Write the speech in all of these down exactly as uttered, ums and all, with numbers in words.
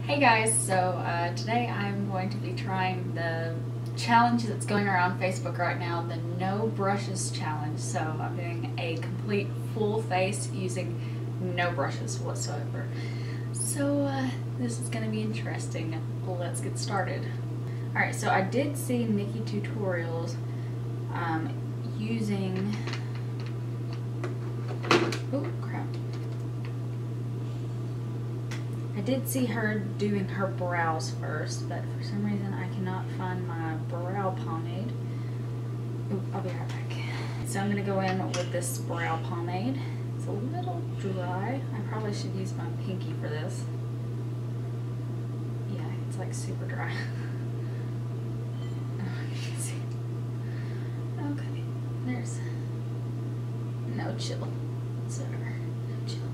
Hey guys, so uh, today I'm going to be trying the challenge that's going around Facebook right now, the no brushes challenge. So I'm doing a complete full face using no brushes whatsoever. So uh, this is going to be interesting. Let's get started. Alright, so I did see Nikki tutorials um, using... Oh crap. I did see her doing her brows first, but for some reason I cannot find my brow pomade. Ooh, I'll be right back. So I'm going to go in with this brow pomade. It's a little dry. I probably should use my pinky for this. Yeah, it's like super dry. Okay, there's no chill. It's over. No chill.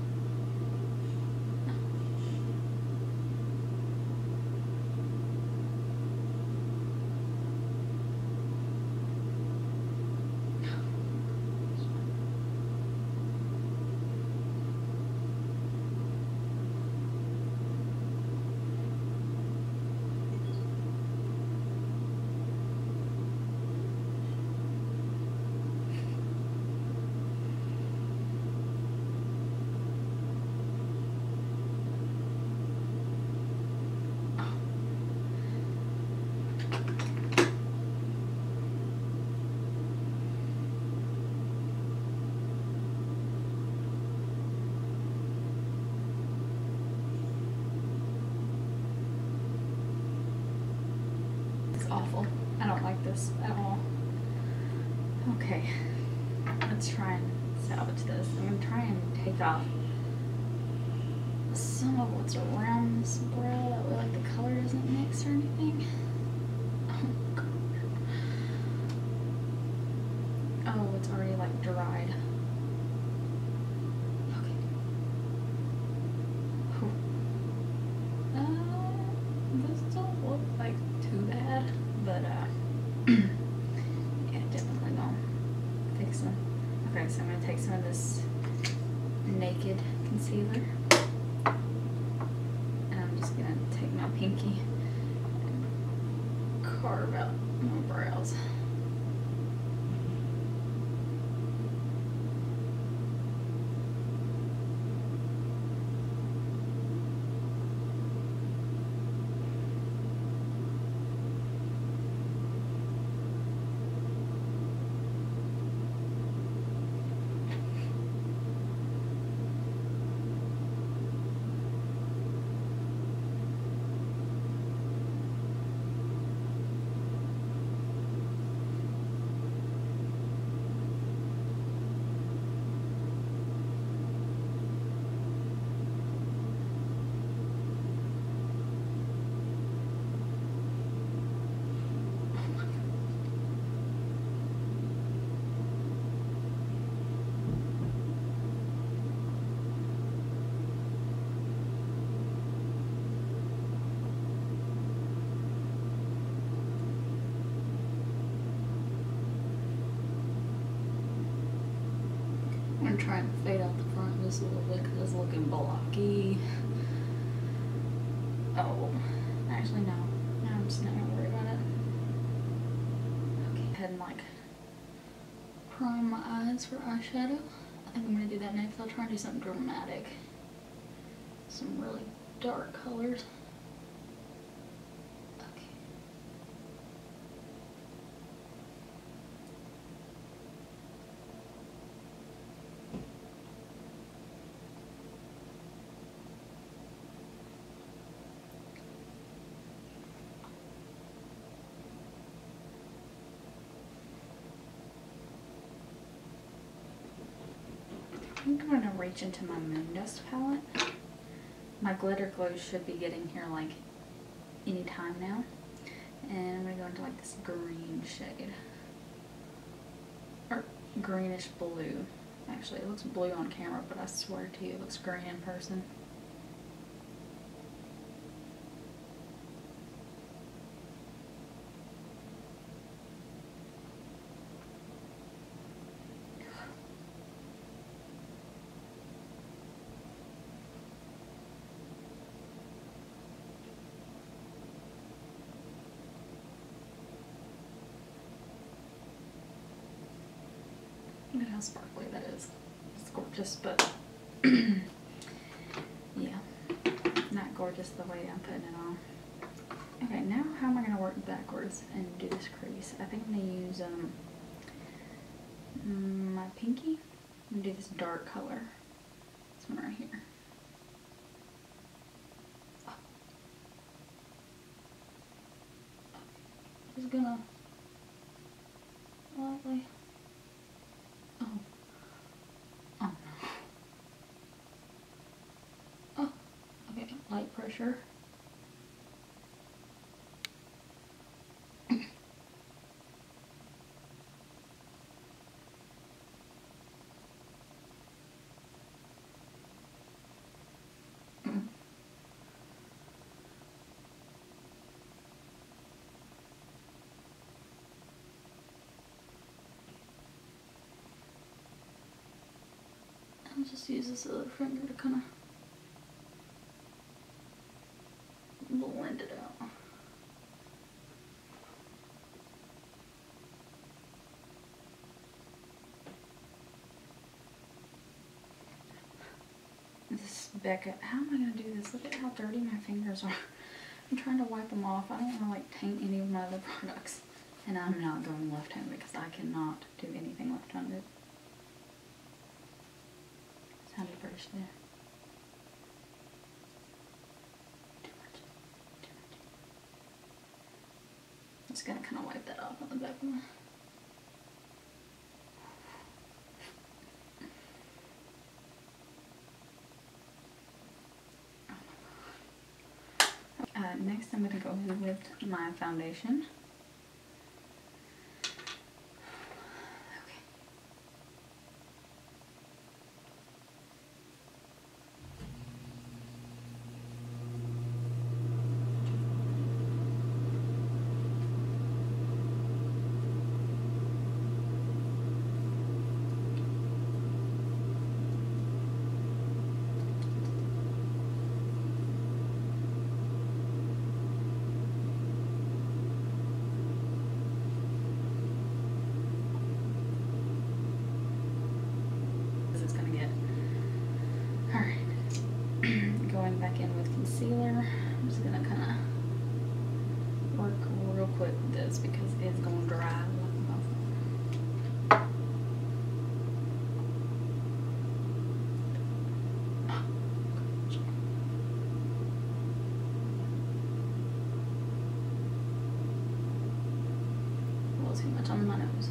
Awful. I don't like this at all. Okay, let's try and salvage this. I'm going to try and take off some of what's around this brow. That way, like, the color doesn't mix or anything. Oh, gosh. Oh, it's already, like, dried. Okay. Uh, this don't look like too bad. But, uh, yeah, definitely gonna fix them. Okay, so I'm gonna take some of this Naked concealer. And I'm just gonna take my pinky and carve out my brows. I'm gonna try and fade out the front just a little bit because it's looking blocky. Oh, actually no. No, I'm just not gonna worry about it. Okay, go ahead and like prime my eyes for eyeshadow. I think I'm gonna do that next. I'll try and do something dramatic. Some really dark colors. I'm going to reach into my Moon Dust palette. My glitter glow should be getting here like any time now. And I'm going to go into like this green shade. Or greenish blue. Actually, it looks blue on camera, but I swear to you it looks green in person. how sparkly that is. It's gorgeous, but yeah, not gorgeous the way I'm putting it on. Okay, now how am I going to work backwards and do this crease? I think I'm going to use um my pinky. I'm going to do this dark color. This one right here. Just gonna lightly. Oh. Oh no. Oh. Okay. Light pressure. I'll just use this other finger to kind of blend it out. This is Becca. How am I going to do this? Look at how dirty my fingers are. I'm trying to wipe them off. I don't want to like taint any of my other products. And I'm not going left-handed because I cannot do anything left-handed. Sounded brush there. Too much. Too much. I'm just gonna kind of wipe that off on the back of my. Uh, next, I'm gonna go in with my foundation. Back in with concealer. I'm just gonna kind of work real quick with this because it's gonna dry. A little too much on my nose.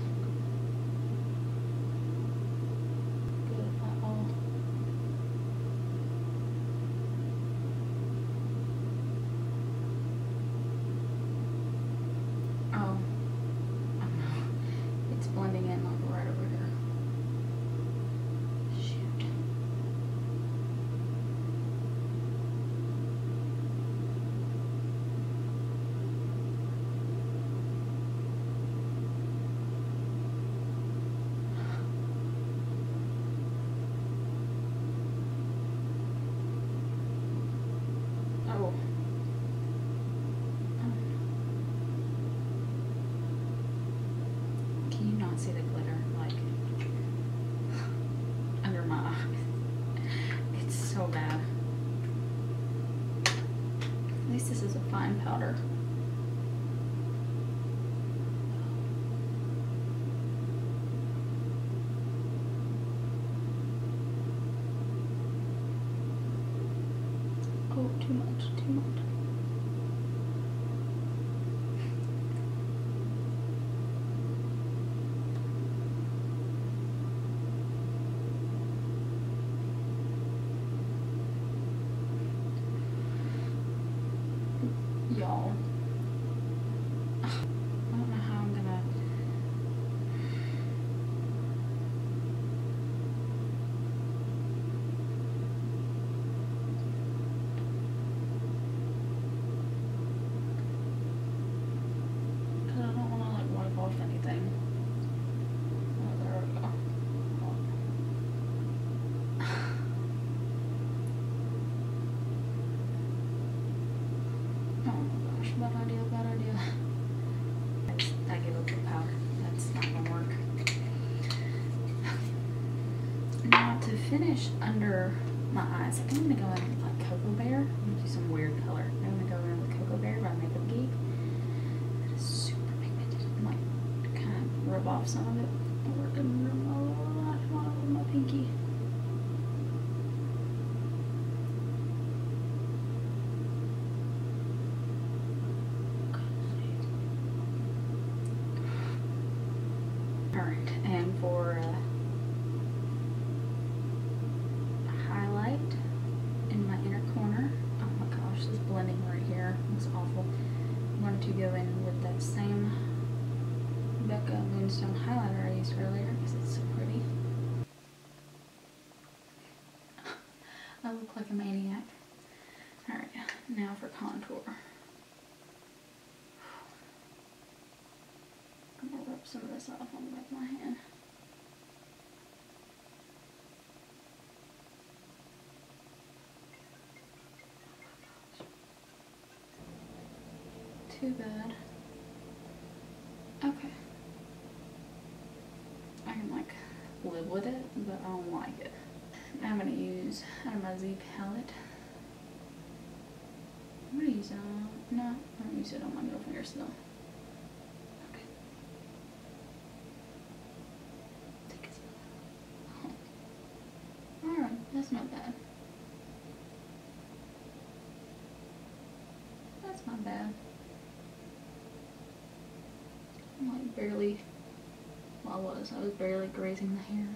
Blending in like right over here. Shoot. Oh. See the glitter like under my eyes. It's so bad. At least this is a fine powder. Oh, too much, too much. Y'all, I don't know how I'm gonna. Cause I don't want to like wipe off anything. Oh, there we go. Oh my gosh, but finish under my eyes, I think I'm gonna go in with like Cocoa Bear. I'm gonna do some weird color. I'm gonna go in with Cocoa Bear by Makeup Geek. That is super pigmented. I might kind of rub off some of it. Or rub off with my pinky. Alright, and for uh, highlight in my inner corner, oh my gosh, this blending right here looks awful. I'm going to go in with that same Becca Moonstone highlighter I used earlier because it's so pretty. I look like a maniac. Alright, now for contour. I'm going to rub some of this off on the back of my hand. Too bad. Okay. I can like live with it, but I don't like it. Now I'm going to use out of my Z palette. I'm going to use it on, no, I'm going to use it on my middle finger still. Okay. Take a smell. Oh. Alright, that's not bad. That's not bad. I'm like barely, well I was, I was barely grazing the hairs.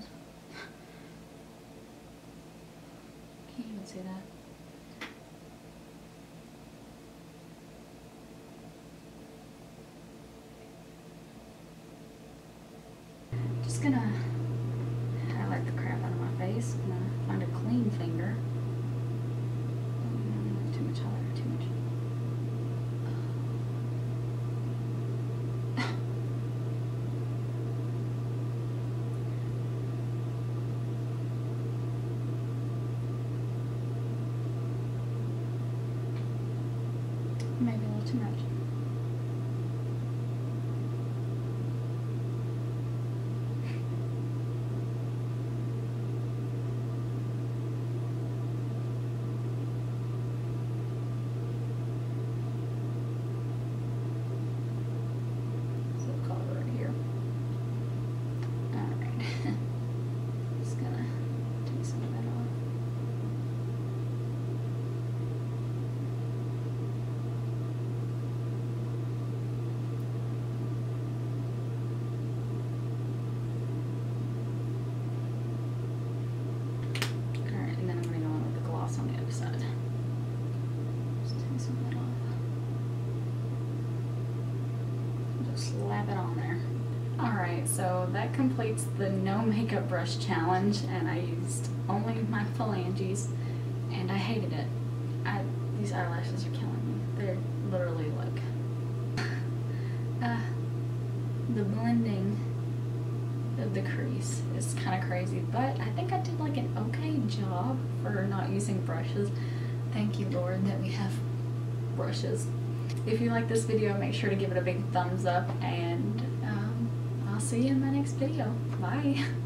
Can't even see that. Just gonna highlight the crap out of my face. I'm gonna find a clean finger. Oh, too much highlighter, too much. Maybe a little too much. So color right here. Alright. Just gonna take some of that off. On the other side. Just take some of that off. Just slap it on there. Alright, so that completes the no makeup brush challenge, and I used only my phalanges, and I hated it. I, these eyelashes are killing me. They're literally like uh, the blending of the crease is kind of crazy, but I think I did like an okay job for not using brushes. Thank you, Lord, that we have brushes. If you like this video, make sure to give it a big thumbs up, and um, I'll see you in my next video. Bye!